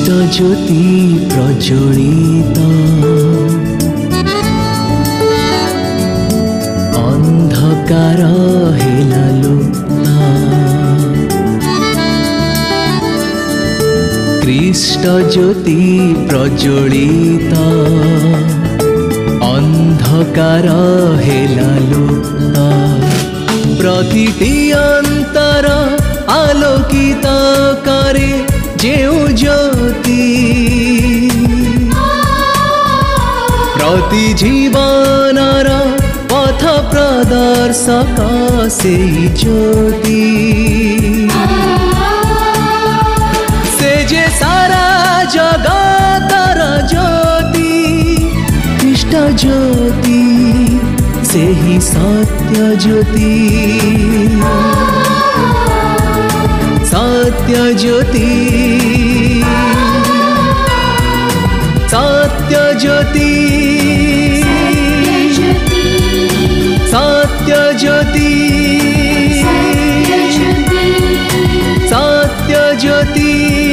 ख्रीष्ट ज्योति प्रज्वलित अंधकार हेलालो ख्रीष्ट ज्योति प्रज्वलित अंधकार हेलालो प्रतिटी अंतर आलोकित करे जेउ ज्योति प्रति जीवनर पथ प्रदर्शक से ज्योति से जे सारा जगतर ज्योति ख्रीष्ट ज्योति से ही सत्य ज्योति सत्य ज्योति सत्य ज्योति सत्य ज्योति सत्य ज्योति।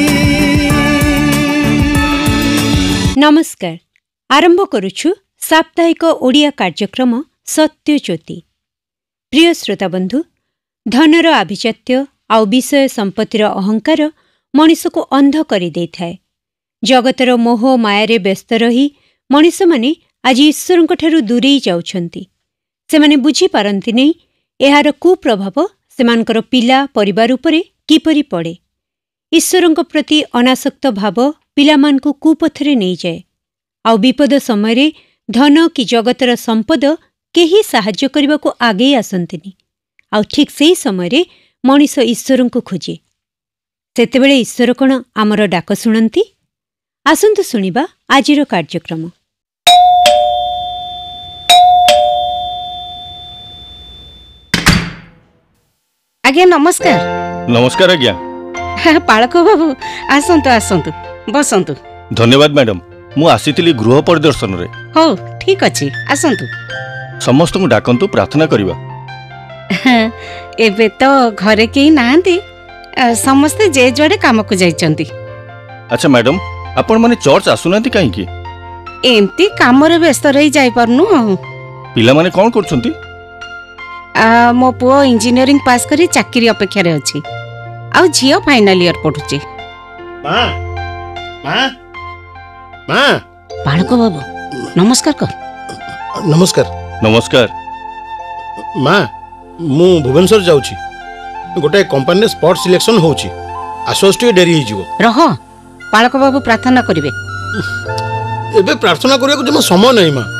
नमस्कार, आरंभ करुछु साप्ताहिक ओडिया कार्यक्रम सत्य ज्योति। प्रिय श्रोता बंधु, धनर आभिजात्य आउ विषय संपत्तिर अहंकार मनीष को अंध करि देइथाय। जगतर मोह मायारे व्यस्त रही मनीष माने आज ईश्वरंक ठारु दूरेई जाउछंती। सेमाने बुझी पारंती नै एहार कुप्रभाव सेमानकर पिला परिवार उपरे किपरि पड़े। ईश्वरंक प्रति अनासक्त भाव पिलामानकु कुपथरे नै जाए। आउ विपद समय धन कि जगतर संपद केही साहाय्य करबाकू आगे आसंतिनी। आउ ठीक सेही समय मनीष ईश्वर को खोजे। सेतेबेले ईश्वर कण आमर डाक शुणती। आसंतु शुणिबा आजिर कार्यक्रम। आज्ञा नमस्कार। नमस्कार आज्ञा। पालक बाबू आसंतु आसंतु बसंतु। धन्यवाद मैडम, मु आसीथिली गृह परिदर्शन रे। हो ठीक अछि, आसंतु। समस्त को डाकंतु, प्रार्थना करिबा। एबे तो घरे केही नाहंती, समस्ते जे जोड़े काम को जाइचंती। अच्छा मैडम, आपण माने चर्च आसुनांती काहे की? एमती काम रे व्यस्त रही जाई परनु। पिला माने कोन करछंती? मो पुओ इंजीनियरिंग पास करी चाकरी अपेक्षा रे अछि। आ झियो फाइनल ईयर पढुची। मां मां मां बाळको बाबू नमस्कार कर। नमस्कार। नमस्कार मां, मु भुवनेश्वर जाउची। गोटे कंपनी स्पॉट सिलेक्शन होउची। आसोस्टी डेरी ही जीवो। रह, बाळको बाबू प्रार्थना करिवे। एबे प्रार्थना करिया को जमा समय नहीं मां।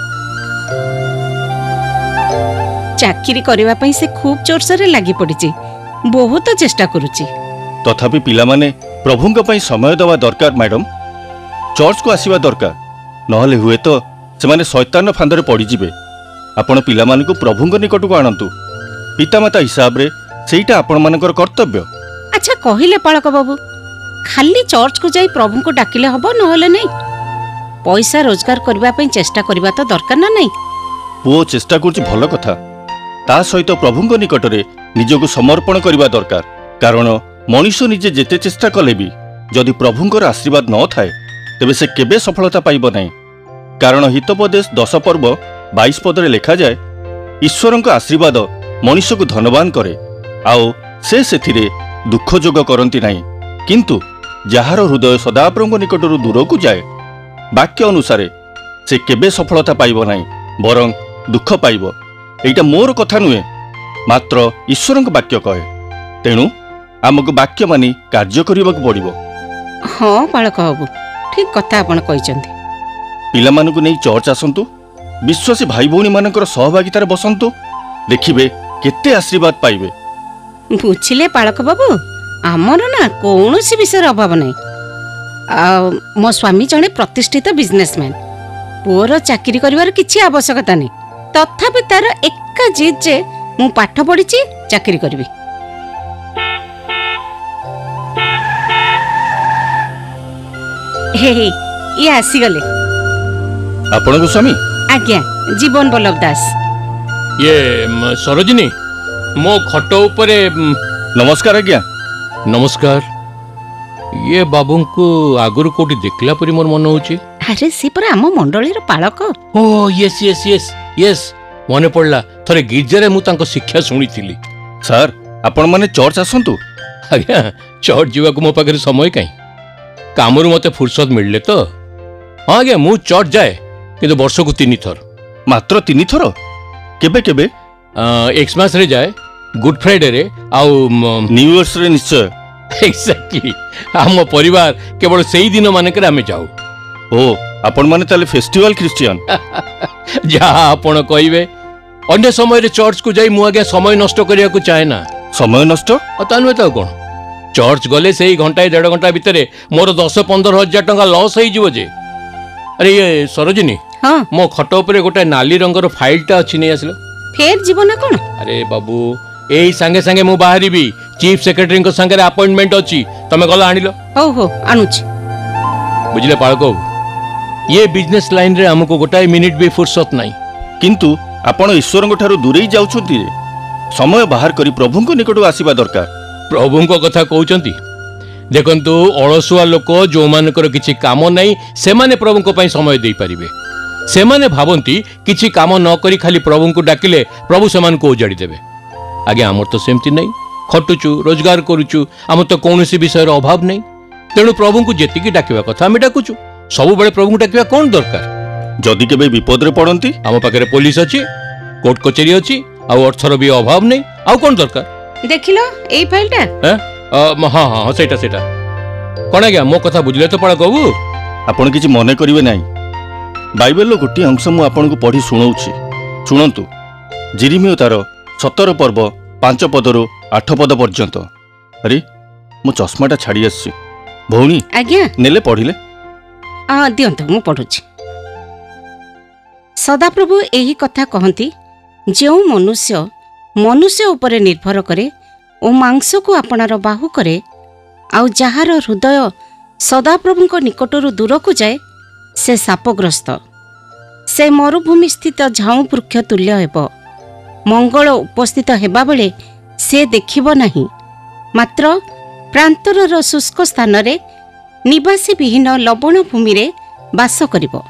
चाकरी करबा पई से खूब जोरसरे लागि पड़िची। बहुत चेष्टा करूची। तथापि पिला माने प्रभुंक पई समय दवा दरकार मैडम। चर्च को आसीबा दरकार, नहले हुए तो सेमाने शैतान फांदरे पड़ी जिवे। आपण पिला माने को प्रभुंक निकट को आनंतु। पितामाता हिसाब रे सेईटा आपण मानकर कर्तव्य। अच्छा कहिले पालक बाबू, खाली चर्च को जाई प्रभु को डाकिले हबो, नहले नहीं? पैसा रोजगार करबा पई चेष्टा करबा तो दरकार ना नहीं? पुओ चेष्टा करछि भल कथा, ता सहित प्रभुंक निकट रे निजको समर्पण करबा दरकार। कारण मनुष्य निजे जेते चेष्टा कले भी जदि प्रभुंकर आशीर्वाद न थाए तेबे से केबे सफलता पाइब नहीं। कारण हितोपदेश 10 पर्व 22 पदरे लिखा जाए, ईश्वरंक आशीर्वाद मनुष्य को धनवान करे, आओ से सेथिरे दुख जोग करती नहीं। किंतु जार हृदय सदा प्रभु निकटरू दूर को जाए, वाक्य अनुसारे से केबे सफलता पाइब नहीं, बरं दुख पाइब। एटा मोर कथा नुहे, मात्र ईश्वरंक वाक्य कहे। तेणु आमको वाक्य मानी कार्य करने को पड़िबो। हाँ बालक बाबू, ठीक कथा आपण कहिसंती। पिला मानकु नै चर्च आसंतु, विश्वासी भाई भौणी मानकर सहभागितार बसंतु, देखिबे केते आशीर्वाद पाइबे। बुझिले बालक बाबू, आमर ना कौनसी विषय अभाव नहीं। मो स्वामी जने प्रतिष्ठित बिजनेसमैन। पुअर चाकरी करिवार किछि आवश्यकता नहीं, तथापि तार एका जिद जे मु पाठ पढ़िछि, चाकरी करबी। हे ये आसीगले। आपनको स्वामी? आज्ञा, जीवन बल्लभ दास। ये सरोजिनी, मो खट उपरे। नमस्कार आज्ञा। नमस्कार। ये बाबू को आगुरी कोठी देखला परी मोर मन होची। अरे सी पर आम मंडलीर पालक। Oh yes yes yes yes मने पड़ला थरे गिरजारे मु तांको शिक्षा सुनिथिली। ସାର୍ ଆପଣମାନେ ଚର୍ଚ୍ଚ ଆସନ୍ତୁ। आज्ञा चर्च जीवा को मो पाखे समय कहीं कामरू मते फुर्सत मिलले तो हाँ आज्ञा मु चर्च जाए किंतु वर्ष को 3 थर। ମାତ୍ର 3 ଥର? କେବେ କେବେ? एक्समास रे जाए, गुड फ्राइडे रे आउ ନ୍ୟୁ ଇୟର୍ସରେ ନିଶ୍ଚୟ। एक्जाक्टली आम परिवार केवल सेही दिन मानकर आमे जाऊ। ଓ ଆପଣମାନେ ତାହେଲେ ଫେଷ୍ଟିଭାଲ ଖ୍ରୀଷ୍ଟିଆନ। जहाँ आपण कहिबे अन्य समय रे चर्च को जाई मु आज्ञा समय नष्ट करिया को चाहे ना। ସମୟ ନଷ୍ଟ? तानु तो कौन चर्च गले से घंटा 1.5 घंटा भितर मोर 10-15 हजार टंका लॉस हो जीवो जे। अरे ये सरोजिनी हाँ मो खट उपरे गोटे नाली रंगर फाइलटा अच्छी नहीं आसलो। फेर जीव ना कौन? अरे बाबू एई संगे संगे मु बाहरिबी चीफ सेक्रेटरी को संगे अपॉइंटमेंट अच्छी तमे गला आनिलो। हो आणुची बुझले पाळको ये बिजनेस लाइन रे हमको गोटाए मिनिट भी फुर्सत नहीं। କିନ୍ତୁ ଆପଣ ଈଶ୍ୱରଙ୍କ ଠାରୁ ଦୂରେଇ ଯାଉଛନ୍ତି। ସମୟ ବାହାର କରି ପ୍ରଭୁଙ୍କ ନିକଟକୁ ଆସିବା ଦରକାର। प्रभु कथा कहते देखु अलसुआ लोक जो मानकर किसी काम नहीं से माने प्रभु को समय दे पारिबे। से माने भावती किसी काम न करी खाली प्रभु को डाकिले प्रभु से उजाड़ी देवे। आगे आमर तो सेमती नहीं खटुचु रोजगार करुचु आम तो कौन विषय अभाव नहीं। तेणु प्रभु को जेतिकी डाकिबा कथा आम डाकुचु सब बेले प्रभु को डाकिबा कौन दरकार। जदि केबे विपद रे पड़ती आम पाखे पुलिस अच्छी कोर्ट कचेरी अच्छी आउ अर्थर भी अभाव नहीं आउ कौन दरकार। देखिलो एई फाइलटा हाँ हाँ सेटा सेटा कौन आज्ञा मो कथा बुझले तो पड़ा कहू आपण किछि मने करिवे नाही। बाइबेल गोटे अंश मु आपनको पढ़ी सुनाउछि शुणंतु। जिरिमियो तार 17 पर्व 5 पदरु 8 पद पर्यंत। अरे मो चश्माटा छाड़ी आछि भौणी आज्ञा नेले पढ़िले। हाँ दियंतु मु पढ़ुछि। सदाप्रभु एही कथा कहती जो मनुष्य मनुष्य उपरे निर्भर करे ओ मांस को आपणार बाहु करे आउ जହାର हृदय सदाप्रभुଙ୍କ निकटरू दूर को जाए से शापग्रस्त से मरुभूमि स्थित झाऊ वृक्ष तुल्य हेब। मंगल उपस्थित हेबा बेले से देखिब नाही मात्र प्रांतरर शुष्क स्थान रे निवासी विहीन लवण भूमि रे वास करिब।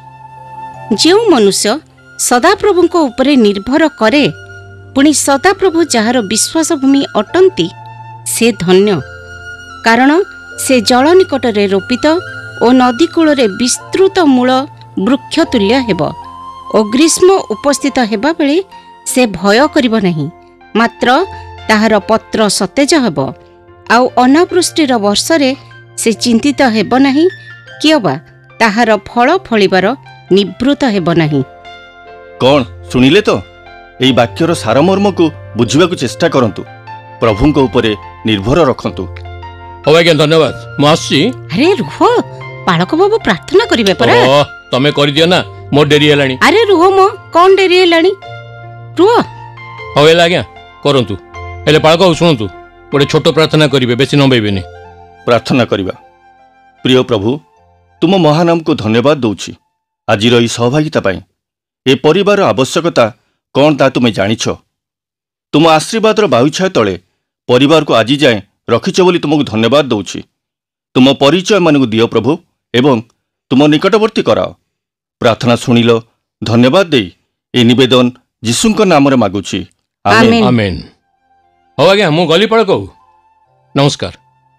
जो मनुष्य सदाप्रभुଙ୍କ उपरे निर्भर करे पुणी सदाप्रभु जार विश्वास भूमि अटंती से धन्य कारण से जल निकट रे रोपित और नदी कूल रे विस्तृत मूल वृक्ष तुल्य हेब और ग्रीष्म उपस्थित हेबा बेले से भय करिब नहीं मात्र ताहार पत्र सतेज हेब आउ अनावृष्टिर वर्ष रे से चिंतित हेब नहीं कियबा ताहार फल फलिबार निवृत्त हेब नहीं। कौन सुनिले तो एई वाक्यर सारमर्म को बुझिबा को चेष्टा करंतु प्रभुଙ୍କ उपरे निर्भर रखंतु। हो आज्ञा धन्यवाद मु आसी। अरे रुह पालक बाबू प्रार्थना करिवे परा। तमे कर दियो ना मो डेरी हेलानी। अरे रुह मो कौन डेरी हेलानी रुह। हो एला आज्ञा करंतु हेले पालक सुनंतु गोटे छोट प्रार्थना करिवे बेसी नबेबेनी। प्रार्थना करिबा। प्रिय प्रभु तुम महानाम को धन्यवाद दउछि आजिर ई सहभागिता पाई। ए परिवार आवश्यकता कौन ता तुम जानिछ। तुम आशीर्वादर बाहुछाय तले परिवार को आज जाए रखिछ बोली तुमको धन्यवाद दउछि। तुम परिचय मानकु दियो प्रभु एवं तुम निकटवर्ती कराओ। प्रार्थना सुनिलो धन्यवाद दे ए निवेदन यीशुଙ୍କ नामरे मागुछि आमेन आमेन। हो आज्ञा मु गली पळ कहू नमस्कार।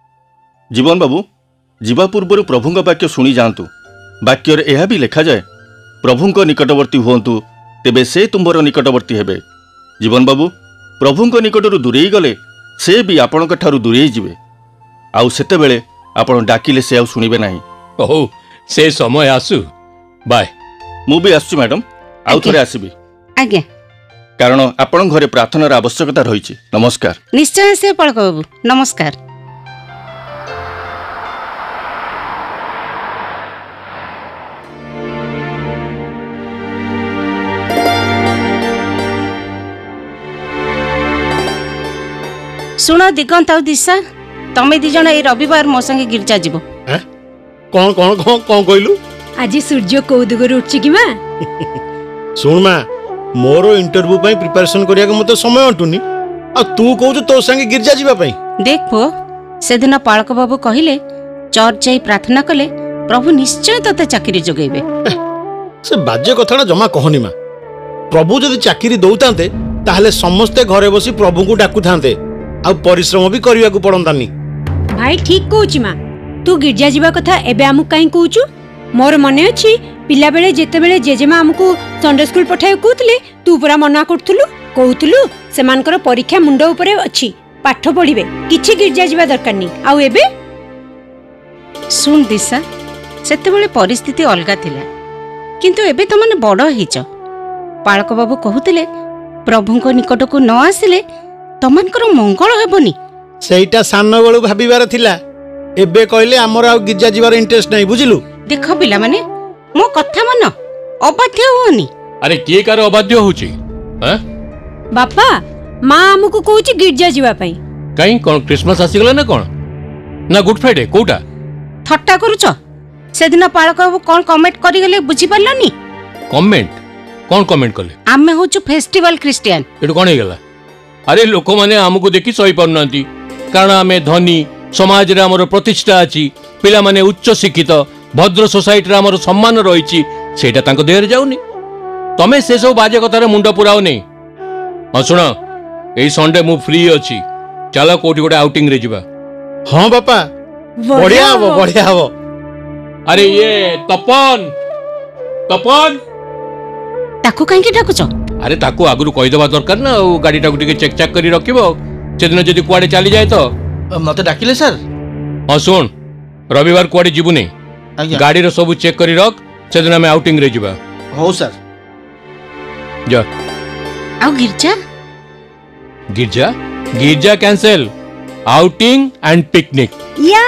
जीवन बाबू जीवा पूर्व प्रभुଙ୍କ वाक्य शुणी जातु। वाक्यर यह भी लिखा जाए प्रभुଙ୍କ निकटवर्ती हुंतु तेबे से तुम्बर निकटवर्ती हेबे। जीवन बाबू प्रभुଙ୍କ निकटरू दूरेई गले से भी आपणक ठारू दूरेई जिवे आउ सेते बेले आपण डाकिले से आउ सुनिबे नाही। ओहो से समय आसु बाय। मु भी आसु मैडम आउ थरे आसीबी आज्ञा कारण आपण घरे प्रार्थनार आवश्यकता रहिछि। नमस्कार। निश्चय से पालक बाबू नमस्कार। सुनो दिगंत आउ दिशा तमे दी जण ए रविवार मो संगे गिरजा जीवो। कौन कौन कौन कौन कहलु आज सूर्य को दिगरु उठछि कि मां। सुन मां मोर इंटरव्यू पई प्रिपरेशन करिया के मते समय अटुनी आ तू कहू तो संगे गिरजा जीवा पई। देख पो से दिन पालक बाबू कहिले चर्च जाई प्रार्थना कले प्रभु निश्चय तते चाकरी जोगेबे। से बाजे कथा जमा कहनी माँ। प्रभु जदि चाकरी दौतांते ताहले समस्ते घरे बसी प्रभु को डाकू थांते आ परिश्रम भी करने को पड़तानी। भाई ठीक कहूची माँ, तू गिरजा जीवा कथा एबे आमु काई कहूचु? मोर मने अछि पिला बेले जेते बेले जेजेमा आमको संडे स्कूल पठाय कहउतले तू पूरा मना करथुलु, कहउतलु सेमानकर परीक्षा मुंड उपरे अछि, पाठ पढिबे, किछि गिरजा जीवा दरकार नी। आउ एबे सुन दिशा, सेते बेले परिस्थिति अलगा थिला, किंतु एबे तो माने बड़ हिच। पालक बाबू कहउतले प्रभुଙ୍କ निकटକୁ न आसिले तमानकर मंगल हेबनी। सेटा सान बेलू भाबिबार थिला, एबे कहले हमर आ गिरजा जीवार इंटरेस्ट नाही, बुझिलु? देख पिला माने मो कथा मन अबाध्य होनी। अरे किए कार अबाध्य होची? हैं बापा माँ आमको कहूची गिरजा जीवा पई। काई कोन क्रिसमस आसी गला ना कोन? ना गुड फ्राइडे कोटा? थट्टा करूछ? सेदिन पालक बाबू कोन कमेंट करि गेले बुझी पारलनी? कमेंट कोन कमेंट कले? आमे होचु फेस्टिवल क्रिश्चियन। एटु कोन हे गेला? अरे लोक माने हमको देखि सही पार नांती, कारण आमे धनी समाज रे हमर प्रतिष्ठा अछि, पिला माने उच्च शिक्षित भद्र सोसाइटी रे हमर सम्मान रहिछि, सेटा तांको देहर जाउनी। तमे से सब बाजे कथारे मुंड पुराओ नै। हां सुनो, एई संडे मु फ्री अछि, चलो कोठी गोटे आउटिंग रे जिबा। हां बापा, बढ़िया हबो, बढ़िया हबो। अरे ये तपन तपन ताकू काई के डाकुछ? अरे ताकू आगुरु कहि देबा दरकार ना, गाड़ी टाकू टिके चेक चेक करी रखिबो, सेदिन जदी कुआडे चली जाय तो। मते डाकिले सर? हां सुन, रविवार कुआडे जिबु नै, गाड़ी रो सब चेक करी रख, सेदिन हम आउटिंग रे जिबा। हो सर। जा। आउ Girija? Girija Girija cancel, outing and picnic. या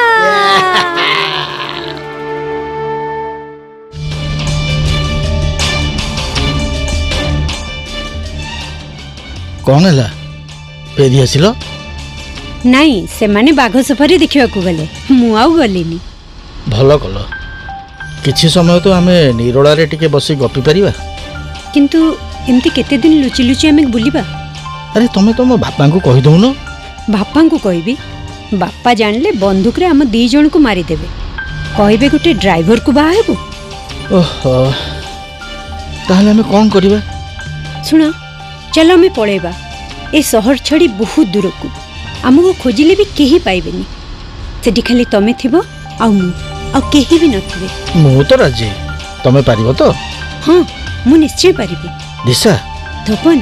कौन है फेरी आसिल? नहीं से माने बाघ सफारी देखिबा को गले, मु आउ गलिनी। भल कल, किछि समय तो आमे निरोड़ा रे टिके बसी गपी परिबा। किंतु एमती केते दिन लुचि लुचि आमे बुलिबा? अरे तमे तो मो बापा को कहि दउनो। बापा को कहबी? बापा जानले बंदूक रे हम दी जण को मारी देबे, कहबे गोटे ड्राइवर को बाहा हेबो। ओहो, ताहले हमें कौन करिबा? सुना, चलो हमें पळेबा ए शहर छड़ी बहुत दूर को, आमको खोजिले भी केही पाइबेनी, सेठी खाली तमे थिबो आ मु आ केही भी नथिबे। मु तो राजी, तमे पारिबो तो? हां मु निश्चय पारिबी। दिशा तपन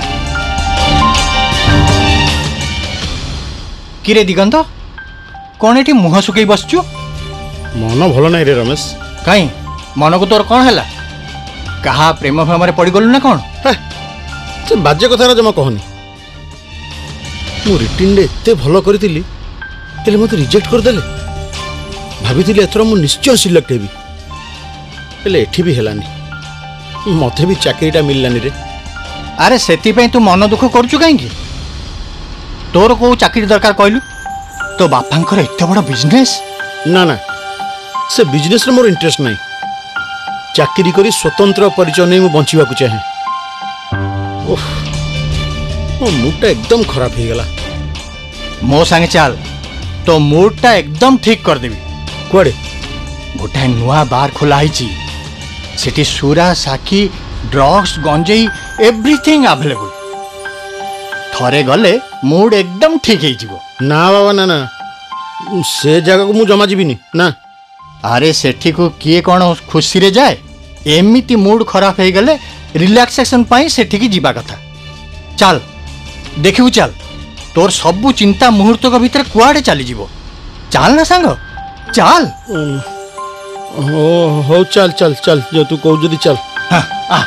किरे दिगंत कौन एठी मुह सुकई बसचु? मन भल नाही रे रमेश। काई मन को तोर कौन हैला? कहा प्रेम भामरे पड़ी गलु ना कौन? से बाजे कथा जमा कहनी। मु रिटिन रे एते भलो करथिली, तेले मते रिजेक्ट कर देले। भाबिथिली एथरा मु निश्चय सिलेक्ट हेबी, हेले एठी भी हेलानी, मते भी चाकरीटा मिललानी रे। अरे सेति पे तू मन दुख करचु काई की? तोर को चाकरी दरकार कहलु? तो बापांकर एते बड़ बिजनेस? ना ना, से बिजनेस रे मोर इंटरेस्ट नाही। चाकरी करी स्वतंत्र परिचय नहीं मु बंचिबा को चाहे। ओह, मो मूडटा एकदम खराब हो गला। मो संगे चल, तो मूडटा एकदम ठीक कर देबी। कुआडे? गोटे नुआ बार खोला हिची, सेठी सुरा साखी ड्रग्स गंजेई एवरीथिंग अवेलेबल। थरे गले मूड एकदम ठीक है जीवो। ना बाबा ना ना, से जगह को मु जमा जीविनी ना। अरे सेठी को किए कौन खुशी रे जाए? एमिति मूड खराब हो गले रिलैक्सेशन पाई सेठी की जीवा कथा। चल देखिबू, चल तोर सबू चिंता मुहूर्त को भीतर कुआडे चली जीवो। चल ना सांग, चल। हो चल चल चल, जो तू कहू जदी चल। हाँ आ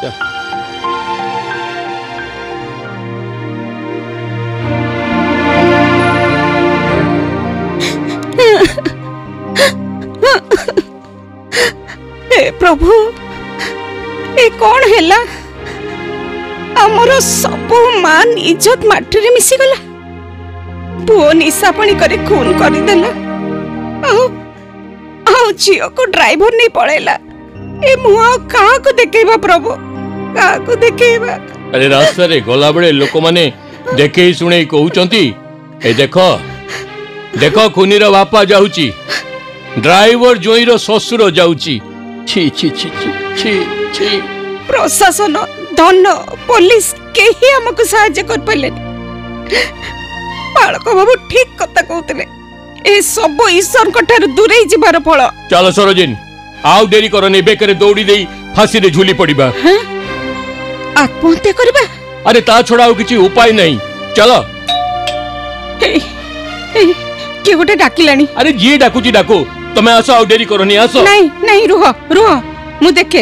प्रभु ए कौन हैला? हमरो सब मान इज्जत माटी रे मिसी गला। पुओ निशा पानी करे खून करी देला। आओ झियो को ड्राइवर नहीं पड़ेला। ए मुआ कहा को देखेबा प्रभु, कहा को देखेबा? अरे रास्ता रे गला बड़े लोक माने देखे सुने कहउचंती, ए देखो देखो खुनी रो बापा जाउची, ड्राइवर जोईर ससुर जाउची छी छी छी छी छी छी प्रशासन धन पुलिस केही हमको सहाय्य कर पाले बालक बाबू ठीक कथा कहते ए सब ईश्वर ठार दूरे जीवार फल। चलो सरोजिन आउ देरी करनी बेकरे दौड़ी दे फांसी रे झूली पड़िबा। आत्महत्या करबा? अरे ता छोड़ा आउ किछि उपाय नहीं। चलो के गोटे डाकिलानी। अरे जी डाकुची डाको तमे आसो आउ देरी करनी आसो। नहीं नहीं रुह रुह मु देखे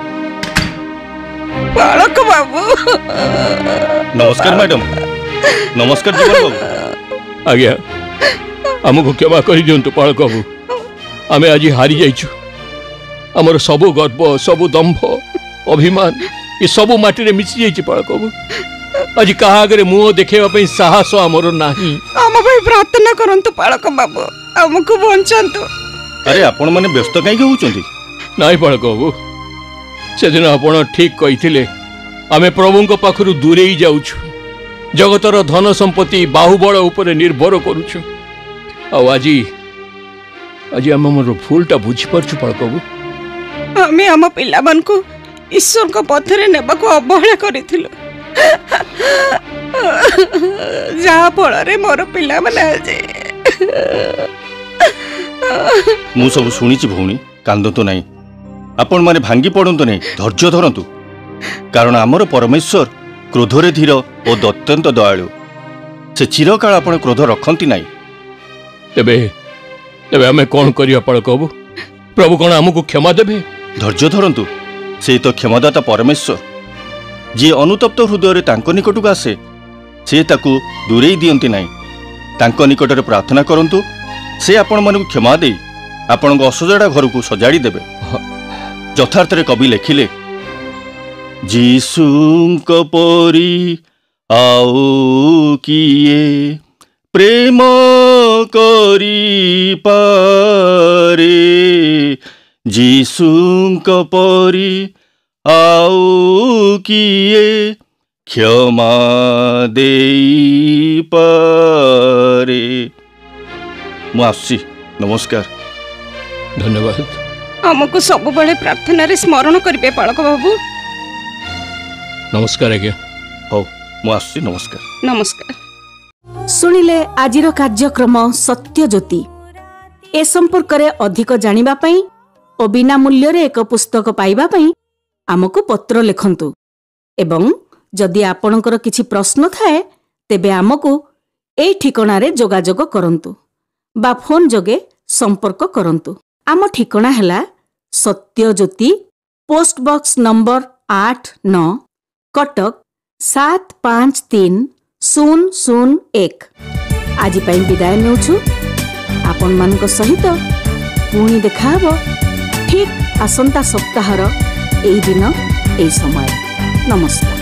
बालक बाबू। नमस्कार मैडम। नमस्कार जीवन बाबू। आज्ञा हमको क्षमा कर दिंतु बालक बाबू आमे आज हारी जाइछु। हमर सबु गर्व सबु दंभ अभिमान ये सबु माटी रे मिसी जाइछि बालक बाबू। आज कहा आगे मुह देखेवा पई साहस हमर नाही। हम भाई प्रार्थना करंतु बालक बाबू हमको बंचंतु। अरे आपण माने व्यस्त काई होउचंती? नाही बालक बाबू से दिन आपण ठीक कहिथिले आमे प्रभुଙ୍କ पाखरु दूरेई जाउछु। जगतर धन संपत्ति बाहुबल ऊपर निर्भर करूछु। आज आज आम मोर भूलटा बुझी पारछु बालक बाबू। आमे आम पिला मन को ईश्वर को पथरे नेबा को अवहेला करिथिलु जहा फल रे मोर पिला माने आज मु सब सुनिछि भौणी कांदतो नाही। आपण माने भांगी पड़ंतो नहीं धैर्य धरंतु कारण आमर परमेश्वर क्रोधरे धीर और अत्यंत दयालु से चिरकाल आपण क्रोध रखंती नाही। तेबे तेबे आमे कोन करिया बालक बाबू? प्रभु कोन हमको क्षमा देबे? धैर्य धरंतु से तो क्षमादाता परमेश्वर जी अनुतप्त हृदय तांको निकटक आसे से ताकू दूरेई दियंती नाही। तांको निकटरे प्रार्थना करंतु से आपण मानकु क्षमा देई आपण असजड़ा घर को सजाड़ी देबे। यथार्थरे कवि लेखिले जीसुंक परी आउ किए प्रेम करी पारे जीसुंक परी आउ किए क्षमा देई पारे। मु आसी नमस्कार। धन्यवाद। हमको सब बड़े प्रार्थना रे स्मरण करिवे बालक बाबू। नमस्कार आज्ञा। हो मु आसी नमस्कार। नमस्कार। सुनिले आजिर कार्यक्रम सत्य ज्योति ए संपर्क रे अधिक जानिबा पई ओ बिना मूल्य रे एक पुस्तक पाइबा पई आमको पत्र लिखंतु एवं जदि आपणकर किछि प्रश्न थाए तेबे आमको ए ठिकाना रे जोगाजोग करंतु बा फोन जोगे संपर्क करंतु। आम ठिकाना हैला Satya Jyoti post box number 89 Cuttack 753001। आज पई विदाय नेउछु। आपण मानक सहित पुणी देखा हबो ठीक आसंता सप्ताहर एई दिन एई समय। नमस्कार।